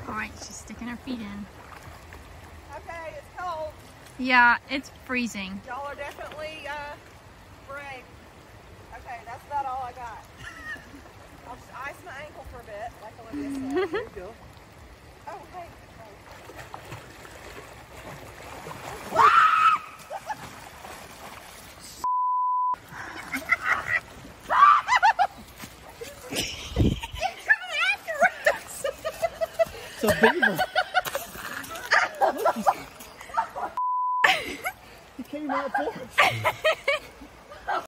Alright, she's sticking her feet in. Okay, it's cold. Yeah, it's freezing. Y'all are definitely brave. Okay, that's about all I got. I'll just ice my ankle for a bit, like Olivia said. There you go. Oh, hey. So Beaver. He came out for us.